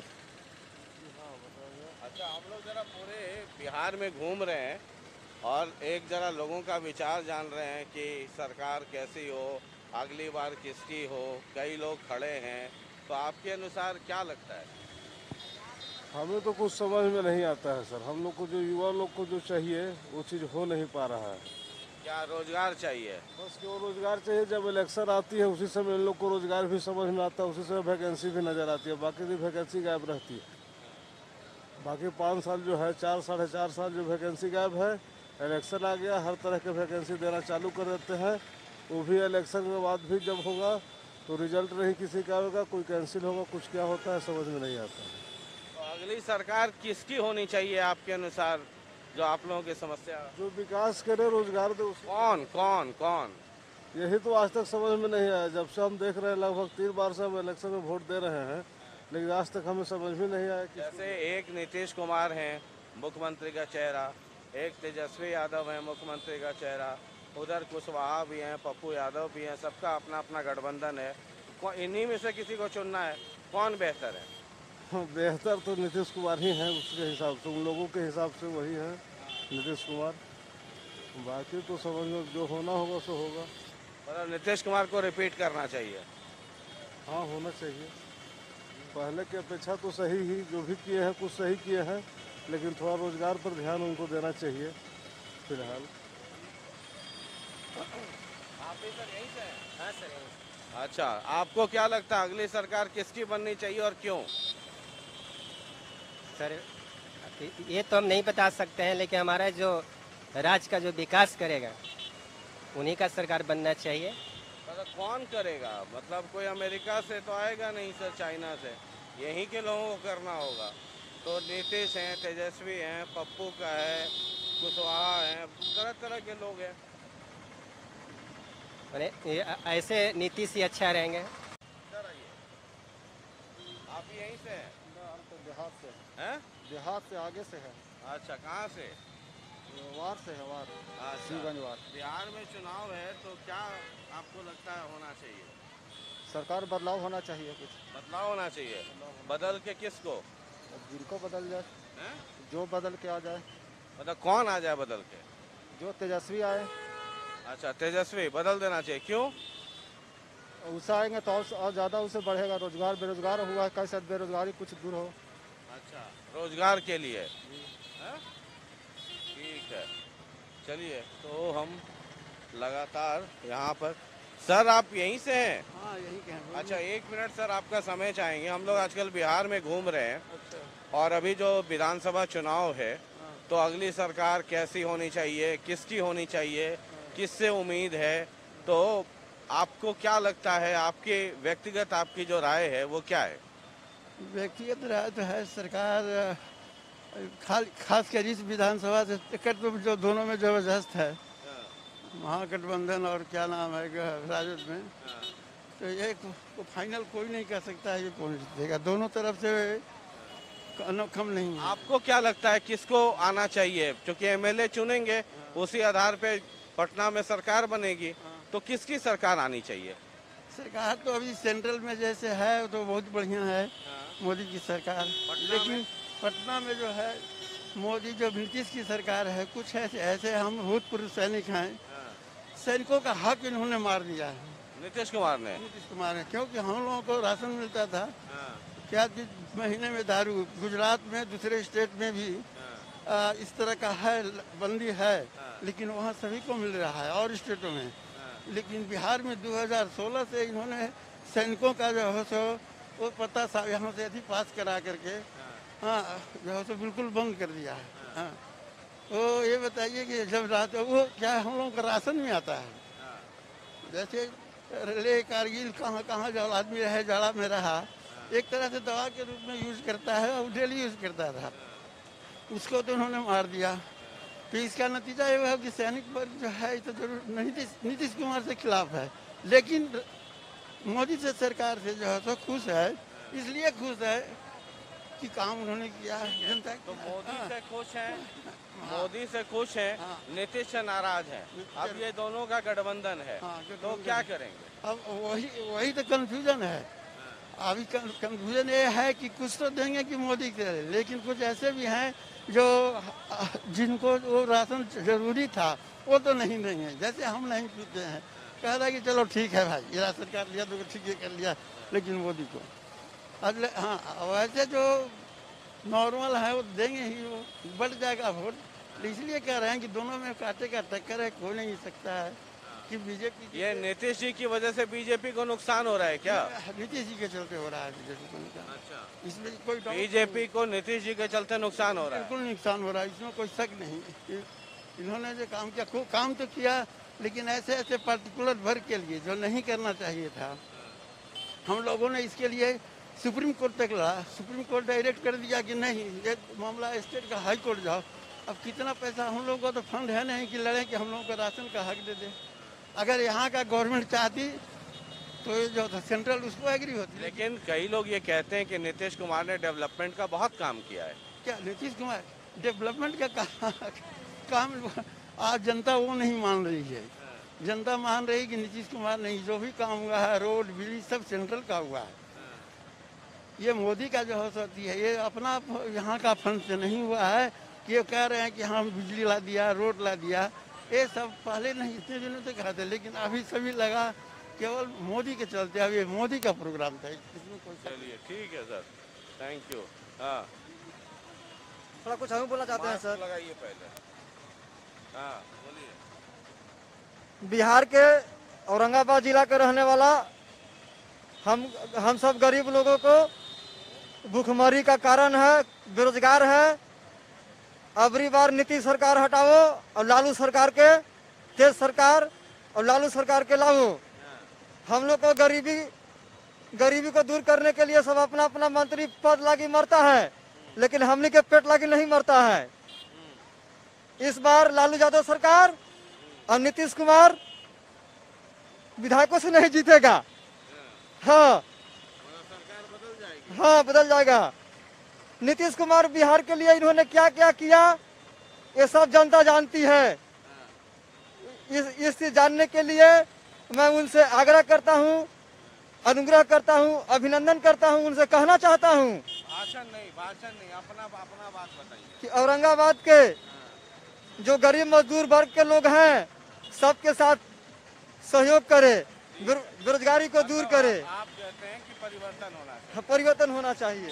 अच्छा, हम लोग जरा पूरे बिहार में घूम रहे हैं और एक जरा लोगों का विचार जान रहे हैं कि सरकार कैसी हो, अगली बार किसकी हो। कई लोग खड़े हैं, तो आपके अनुसार क्या लगता है? हमें तो कुछ समझ में नहीं आता है सर। हम लोग को जो युवा लोग को जो चाहिए वो चीज़ हो नहीं पा रहा है। क्या रोजगार चाहिए? बस केवल रोजगार चाहिए। जब इलेक्शन आती है उसी समय इन लोग को रोजगार भी समझ में आता है, उसी समय वैकेंसी भी नजर आती है। बाकी की वैकेंसी गायब रहती है। बाकी 5 साल जो है, 4 साढ़े 4 साल जो वैकेंसी गायब है। इलेक्शन आ गया, हर तरह के वैकेंसी देना चालू कर देते हैं। वो भी इलेक्शन के बाद भी जब होगा तो रिजल्ट नहीं किसी का होगा, कोई कैंसिल होगा, कुछ क्या होता है समझ में नहीं आता है। तो अगली सरकार किसकी होनी चाहिए आपके अनुसार, जो आप लोगों की समस्या? जो विकास करे, रोजगार दे। कौन कौन कौन? यही तो आज तक समझ में नहीं आया। जब से हम देख रहे हैं, लगभग 3 बार से हम इलेक्शन में वोट दे रहे हैं, लेकिन आज तक हमें समझ में नहीं आया। जैसे एक नीतीश कुमार हैं मुख्यमंत्री का चेहरा, एक तेजस्वी यादव है मुख्यमंत्री का चेहरा, उधर कुशवाहा भी हैं, पप्पू यादव भी हैं। सबका अपना अपना गठबंधन है। इन्हीं में से किसी को चुनना है, कौन बेहतर है? बेहतर तो नीतीश कुमार ही हैं। उसके हिसाब से, उन लोगों के हिसाब से वही है नीतीश कुमार। बाकी तो समझ लो जो होना होगा सो होगा। मतलब नीतीश कुमार को रिपीट करना चाहिए? हाँ, होना चाहिए। पहले की अपेक्षा तो सही ही, जो भी किए हैं कुछ सही किए हैं, लेकिन थोड़ा रोजगार पर ध्यान उनको देना चाहिए फिलहाल। आप भी सर यहीं से हैं? हाँ सर, यहीं से। अच्छा, आपको क्या लगता है अगली सरकार किसकी बननी चाहिए और क्यों? सर ये तो हम नहीं बता सकते हैं, लेकिन हमारा जो राज्य का जो विकास करेगा उन्हीं का सरकार बनना चाहिए। मतलब कौन करेगा? मतलब कोई अमेरिका से तो आएगा नहीं सर, चाइना से। यहीं के लोगों को करना होगा। तो नीतीश हैं, तेजस्वी हैं, पप्पू का है, कुशवाहा हैं, तरह तरह के लोग हैं। ऐसे नीतीश ही अच्छा रहेंगे। आप यहीं से हैं? हम तो बिहार से हैं? बिहार से आगे से है। अच्छा, कहाँ से? वार से है, वार। शिवगंज वार। बिहार में चुनाव है, तो क्या आपको लगता है होना चाहिए? सरकार बदलाव होना चाहिए। कुछ बदलाव होना चाहिए। बदल के किसको? जिनको बदल जाए, जो बदल के आ जाए। मतलब कौन आ जाए बदल के? जो तेजस्वी आए। अच्छा, तेजस्वी बदल देना चाहिए। क्यों? उससे आएंगे तो और ज़्यादा उससे बढ़ेगा। रोजगार, बेरोजगार हुआ है, कैसे बेरोजगारी कुछ दूर हो। अच्छा, रोजगार के लिए। ठीक है, चलिए। तो हम लगातार यहाँ पर। सर आप यहीं से हैं? हाँ, यहीं के हैं। अच्छा, 1 मिनट सर आपका समय चाहेंगे। हम लोग आजकल बिहार में घूम रहे हैं। अच्छा। और अभी जो विधानसभा चुनाव है, तो अगली सरकार कैसी होनी चाहिए, किसकी होनी चाहिए, किससे उम्मीद है, तो आपको क्या लगता है? आपके व्यक्तिगत आपकी जो राय है वो क्या है? व्यक्तिगत राय तो है सरकार खास कर इस विधानसभा से टिकट तो जो दोनों में जबरदस्त है, महागठबंधन और क्या नाम है राजद में। तो एक को फाइनल कोई नहीं कह सकता है ये कौन जीतेगा। दोनों तरफ से कम नहीं है। आपको क्या लगता है किसको आना चाहिए? क्योंकि एमएलए चुनेंगे, उसी आधार पे पटना में सरकार बनेगी, तो किसकी सरकार आनी चाहिए? सरकार तो अभी सेंट्रल में जैसे है तो बहुत बढ़िया है, मोदी की सरकार। लेकिन पटना में जो है मोदी जो नीतीश की सरकार है, कुछ ऐसे हम भूतपूर्व सैनिक हैं, सैनिकों का हक इन्होंने मार दिया है। नीतीश कुमार ने क्योंकि हम लोगों को राशन मिलता था क्या महीने में दारू, गुजरात में दूसरे स्टेट में भी इस तरह का है, बंदी है, लेकिन वहाँ सभी को मिल रहा है और स्टेटों में। लेकिन बिहार में 2016 से इन्होंने सैनिकों का जो है सो वो पता सा यहाँ से अधिक पास करा करके हाँ जो है सो बिल्कुल बंद कर दिया है। हाँ तो ये बताइए कि जब रात वो क्या हम लोगों का राशन में आता है, जैसे ले कारगिल कहाँ कहाँ जो आदमी रहे जाड़ा में रहा, एक तरह से दवा के रूप में यूज करता है और डेली यूज करता था, उसको तो उन्होंने मार दिया। तो इसका नतीजा ये है कि सैनिक वर्ग जो है तो जरूर नीतीश कुमार से खिलाफ है, लेकिन मोदी से सरकार से जो है तो खुश है। इसलिए खुश है कि काम उन्होंने किया जनता। तो मोदी से खुश हैं, मोदी से खुश हैं, नीतीश से नाराज हैं। अब ये दोनों का गठबंधन है, तो क्या करेंगे? अब वही तो कंफ्यूजन है। अभी कंफ्यूजन ये है कि कुछ तो देंगे कि मोदी के, लेकिन कुछ ऐसे भी हैं जो जिनको वो राशन जरूरी था वो तो नहीं देंगे। जैसे हम नहीं पीते हैं, कह रहा है कि चलो ठीक है भाई, ये राशन कार्ड लिया तो ठीक है कर लिया, लेकिन मोदी को हाँ वैसे जो नॉर्मल है वो देंगे ही, वो बढ़ जाएगा वोट। इसलिए कह रहे हैं कि दोनों में कांटे का टक्कर है, कोई नहीं सकता है कि बीजेपी। ये नीतीश जी की वजह से बीजेपी को नुकसान हो रहा है क्या? नीतीश जी के चलते हो रहा है बीजेपी को नुकसान। अच्छा, इसमें कोई बीजेपी को नीतीश जी के चलते नुकसान हो रहा है? बिल्कुल नुकसान हो रहा है, इसमें कोई शक नहीं। इन्होंने जो काम किया, खूब काम तो किया, लेकिन ऐसे ऐसे पर्टिकुलर वर्ग के लिए जो नहीं करना चाहिए था। हम लोगों ने इसके लिए सुप्रीम कोर्ट तक लड़ा, सुप्रीम कोर्ट डायरेक्ट कर दिया कि नहीं ये मामला स्टेट का हाई कोर्ट जाओ। अब कितना पैसा हम लोगों को तो फंड है नहीं कि लड़े कि हम लोगों को राशन का हक दे दे। अगर यहाँ का गवर्नमेंट चाहती तो ये जो था सेंट्रल उसको एग्री होती। लेकिन कई लोग ये कहते हैं कि नीतीश कुमार ने डेवलपमेंट का बहुत काम किया है। क्या नीतीश कुमार डेवलपमेंट का काम आज जनता वो नहीं मान रही है। जनता मान रही कि नीतीश कुमार नहीं, जो भी काम हुआ है रोड बिजली सब सेंट्रल का हुआ है। ये मोदी का जो हो सकती है, ये अपना यहाँ का फंड से नहीं हुआ है कि ये कह रहे हैं कि हम बिजली ला दिया, रोड ला दिया। ये सब पहले नहीं, इतने दिनों तक कहा था, लेकिन अभी सभी लगा केवल मोदी के चलते। अब ये मोदी का प्रोग्राम था, इसमें कोई। चलिए ठीक है सर, थैंक यू। हाँ थोड़ा कुछ हम बोलना चाहते हैं सर। लगाइए पहले। हाँ बोलिए। बिहार के औरंगाबाद जिला का रहने वाला हम सब गरीब लोगों को भूखमरी का कारण है, बेरोजगार है। अबरी बार नीतीश सरकार हटाओ और लालू सरकार के तेज सरकार और लालू सरकार के लाओ। हम लोग को गरीबी को दूर करने के लिए सब अपना अपना मंत्री पद लागी मरता है, लेकिन हमने के पेट लागी नहीं मरता है। इस बार लालू यादव सरकार और नीतीश कुमार विधायकों से नहीं जीतेगा। हाँ हाँ बदल जाएगा। नीतीश कुमार बिहार के लिए इन्होंने क्या क्या किया ये सब जनता जानती है। इस जानने के लिए मैं उनसे आग्रह करता हूँ, अनुग्रह करता हूँ, अभिनंदन करता हूँ, उनसे कहना चाहता हूँ भाषण नहीं अपना बात बताइए कि औरंगाबाद के जो गरीब मजदूर वर्ग के लोग हैं सबके साथ सहयोग करे, बेरोजगारी को दूर करे। आप कहते हैं कि परिवर्तन होना चाहिए। परिवर्तन होना चाहिए।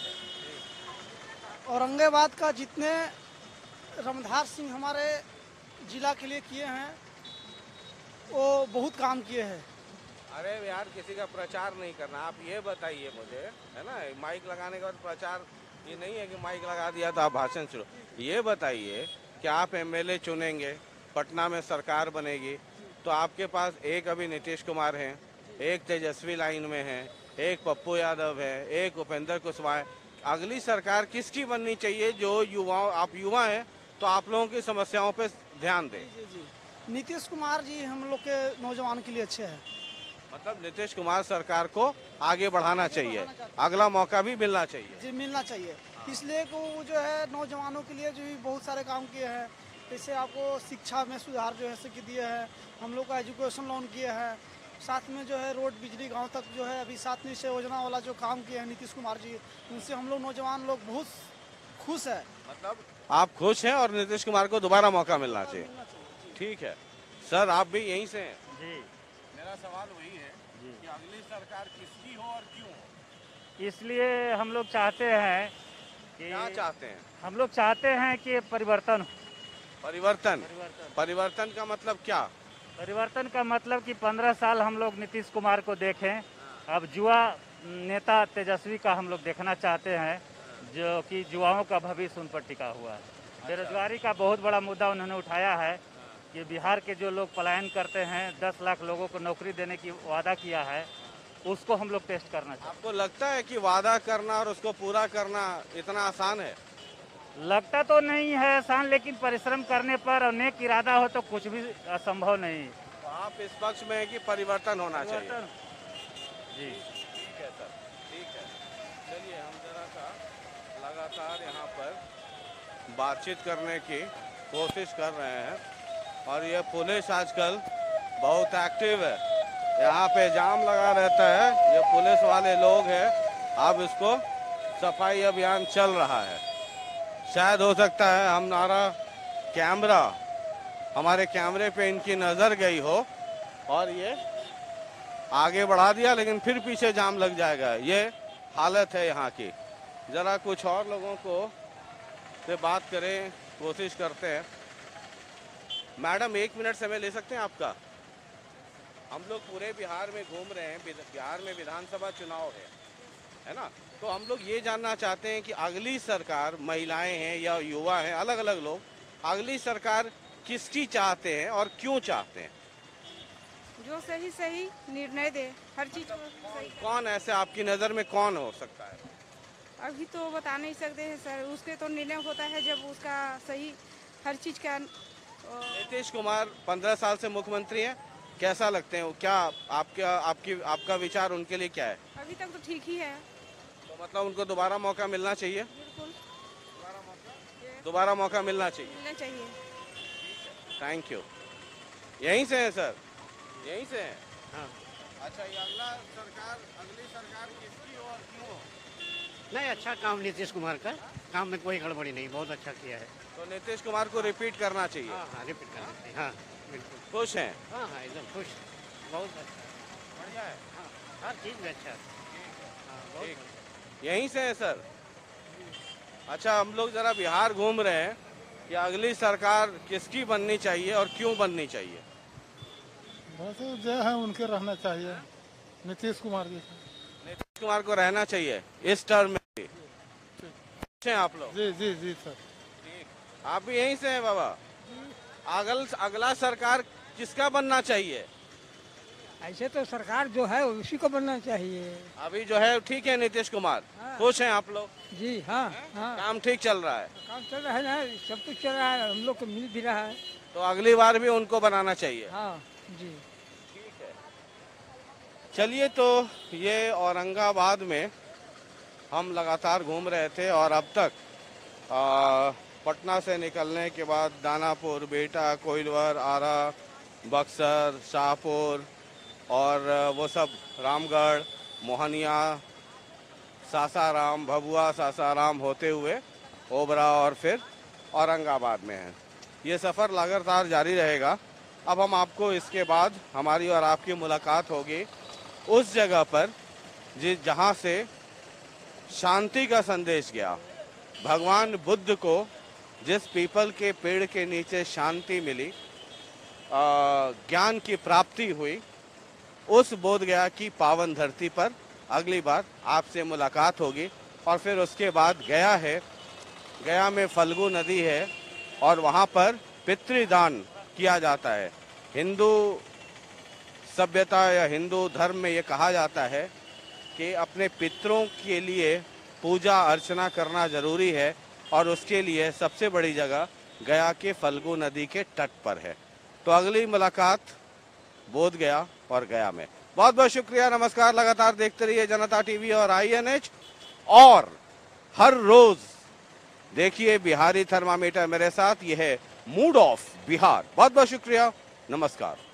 औरंगाबाद का जितने रमधार सिंह हमारे जिला के लिए किए हैं वो बहुत काम किए हैं। अरे यार किसी का प्रचार नहीं करना, आप ये बताइए मुझे, है ना, माइक लगाने के बाद प्रचार ये नहीं है कि माइक लगा दिया तो आप भाषण शुरू। ये बताइए कि आप एमएलए चुनेंगे, पटना में सरकार बनेगी, तो आपके पास एक अभी नीतीश कुमार हैं, एक तेजस्वी लाइन में है, एक पप्पू यादव है, एक उपेंद्र कुशवाहा है। अगली सरकार किसकी बननी चाहिए? जो आप युवा हैं तो आप लोगों की समस्याओं पे ध्यान दें। जी नीतीश कुमार जी हम लोग के नौजवान के लिए अच्छे हैं। मतलब नीतीश कुमार सरकार को आगे बढ़ाना चाहिए, अगला मौका भी मिलना चाहिए। जी मिलना चाहिए। इसलिए कि वो जो है नौजवानों के लिए जो भी बहुत सारे काम किए हैं। जैसे आपको शिक्षा में सुधार जो है से दिए हैं, हम लोग का एजुकेशन लोन किए हैं, साथ में जो है रोड बिजली गांव तक जो है अभी 7 निश्चय योजना वाला जो काम किए हैं नीतीश कुमार जी, उनसे हम लोग नौजवान लोग बहुत खुश है। मतलब आप खुश हैं और नीतीश कुमार को दोबारा मौका मिलना चाहिए। ठीक है सर, आप भी यहीं से हैं? जी। मेरा सवाल वही है कि अगली सरकार किसकी हो और क्यों हो? इसलिए हम लोग चाहते हैं कि क्या चाहते हैं? हम लोग चाहते हैं कि परिवर्तन हो। परिवर्तन का मतलब क्या? परिवर्तन का मतलब कि 15 साल हम लोग नीतीश कुमार को देखें, अब युवा नेता तेजस्वी का हम लोग देखना चाहते हैं, जो कि युवाओं का भविष्य उन पर टिका हुआ है। बेरोजगारी का बहुत बड़ा मुद्दा उन्होंने उठाया है कि बिहार के जो लोग पलायन करते हैं, 10 लाख लोगों को नौकरी देने की वादा किया है, उसको हम लोग टेस्ट करना चाहते हैं। आपको लगता है कि वादा करना और उसको पूरा करना इतना आसान है? लगता तो नहीं है आसान, लेकिन परिश्रम करने पर और नेक इरादा हो तो कुछ भी असंभव नहीं। तो आप इस पक्ष में है कि परिवर्तन होना चाहिए? जी ठीक है सर, ठीक है। चलिए हम जरा सा लगातार यहाँ पर बातचीत करने की कोशिश कर रहे हैं और ये पुलिस आजकल बहुत एक्टिव है, यहाँ पे जाम लगा रहता है, ये पुलिस वाले लोग हैं। अब इसको सफाई अभियान चल रहा है, शायद हो सकता है हमारा कैमरा, हमारे कैमरे पे इनकी नज़र गई हो और ये आगे बढ़ा दिया, लेकिन फिर पीछे जाम लग जाएगा। ये हालत है यहाँ की। ज़रा कुछ और लोगों को से बात करें, कोशिश करते हैं। मैडम 1 मिनट समय ले सकते हैं आपका? हम लोग पूरे बिहार में घूम रहे हैं, बिहार में विधानसभा चुनाव है ना? तो हम लोग ये जानना चाहते हैं कि अगली सरकार, महिलाएं हैं या युवा हैं, अलग अलग लोग, अगली सरकार किसकी चाहते हैं और क्यों चाहते हैं? जो सही निर्णय दे हर चीज को सही। कौन ऐसे आपकी नज़र में कौन हो सकता है? अभी तो बता नहीं सकते हैं सर, उसके तो निर्णय होता है जब उसका सही हर चीज का। नीतीश कुमार 15 साल से मुख्यमंत्री हैं, कैसा लगते हैं? क्या आपका विचार उनके लिए क्या है? अभी तक तो ठीक ही है। तो मतलब उनको दोबारा मौका मिलना चाहिए? बिल्कुल दोबारा मौका मिलना चाहिए। मिलना चाहिए। Thank you. यहीं से है सर? यहीं से है? हाँ। अच्छा, ये अगली सरकार किसकी हो और क्यों हो? नहीं, अच्छा काम नीतीश कुमार का, काम में कोई गड़बड़ी नहीं, बहुत अच्छा किया है। तो नीतीश कुमार को रिपीट करना चाहिए? हाँ, रिपीट करना चाहिए। हाँ बिल्कुल। खुश हैं? हाँ एकदम खुश, बहुत अच्छा, बढ़िया है। हाँ, हर चीज़ में अच्छा। ठीक, यहीं से है सर? अच्छा, हम लोग जरा बिहार घूम रहे हैं कि अगली सरकार किसकी बननी चाहिए और क्यों बननी चाहिए? बस जो है उनके रहना चाहिए, नीतीश कुमार जी। नीतीश कुमार को रहना चाहिए इस टर्म में भी। हैं आप लोग? जी जी जी सर। ठीक, आप भी यहीं से हैं बाबा? अगला सरकार किसका बनना चाहिए? ऐसे तो सरकार जो है उसी को बनना चाहिए। अभी जो है ठीक है नीतीश कुमार। हाँ। खुश हैं आप लोग? जी हाँ हाँ। काम ठीक चल रहा है? काम चल रहा है ना, सब कुछ चल रहा है, हम लोग को मिल भी रहा है। तो अगली बार भी उनको बनाना चाहिए? हाँ जी। ठीक है। चलिए, तो ये औरंगाबाद में हम लगातार घूम रहे थे और अब तक पटना से निकलने के बाद दानापुर, बेटा, कोइलवर, आरा, बक्सर, शाहपुर और वो सब रामगढ़, मोहनिया, सासाराम, भभुआ, सासाराम होते हुए ओबरा और फिर औरंगाबाद में है। ये सफ़र लगातार जारी रहेगा। अब हम आपको इसके बाद हमारी और आपकी मुलाकात होगी उस जगह पर जहाँ से शांति का संदेश गया। भगवान बुद्ध को जिस पीपल के पेड़ के नीचे शांति मिली, ज्ञान की प्राप्ति हुई, उस बोध गया की पावन धरती पर अगली बार आपसे मुलाकात होगी। और फिर उसके बाद गया है, गया में फल्गु नदी है और वहाँ पर पितृदान किया जाता है। हिंदू सभ्यता या हिंदू धर्म में ये कहा जाता है कि अपने पितरों के लिए पूजा अर्चना करना जरूरी है और उसके लिए सबसे बड़ी जगह गया के फल्गु नदी के तट पर है। तो अगली मुलाकात बोध गया और गया में। बहुत बहुत शुक्रिया, नमस्कार। लगातार देखते रहिए जनता टीवी और INH, और हर रोज देखिए बिहारी थर्मामीटर मेरे साथ, यह है मूड ऑफ बिहार। बहुत बहुत शुक्रिया, नमस्कार।